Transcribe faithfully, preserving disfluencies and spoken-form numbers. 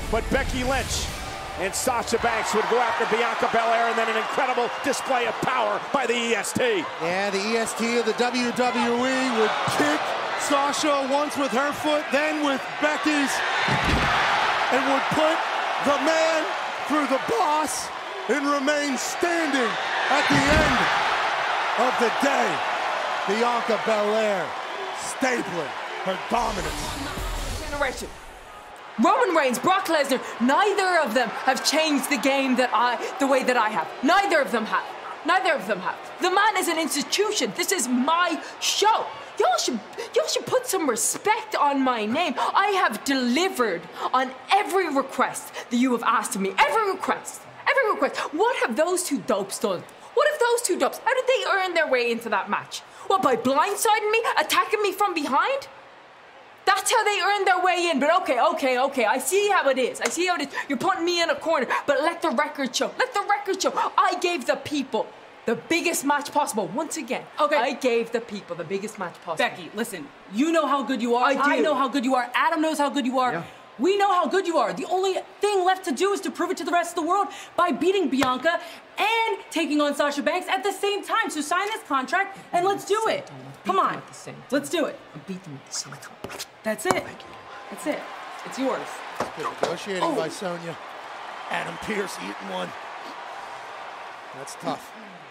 but Becky Lynch and Sasha Banks would go after Bianca Belair, and then an incredible display of power by the E S T. Yeah, the E S T of the W W E would kick Sasha once with her foot, then with Becky's, and would put the man through the boss and remain standing at the end of the day. Bianca Belair stapling her dominance. Generation. Roman Reigns, Brock Lesnar, neither of them have changed the game that I, the way that I have. Neither of them have. Neither of them have. The man is an institution. This is my show. Y'all should, y'all should put some respect on my name. I have delivered on every request that you have asked of me. Every request. Every request. What have those two dopes done? What have those two dopes? How did they earn their way into that match? What, by blindsiding me? Attacking me from behind? That's how they earned their way in. But okay, okay, okay. I see how it is. I see how it is. You're putting me in a corner. But let the record show. Let the record show. I gave the people the biggest match possible. Once again, okay. I gave the people the biggest match possible. Becky, listen. You know how good you are. I do. I know how good you are. Adam knows how good you are. Yeah. We know how good you are. The only thing left to do is to prove it to the rest of the world by beating Bianca and taking on Sasha Banks at the same time. So sign this contract and let's do it. Come on. Let's do it. I beat them at the same time. That's it. That's it. It's yours. Good negotiating Oh. by Sonya. Adam Pearce eating one. That's tough.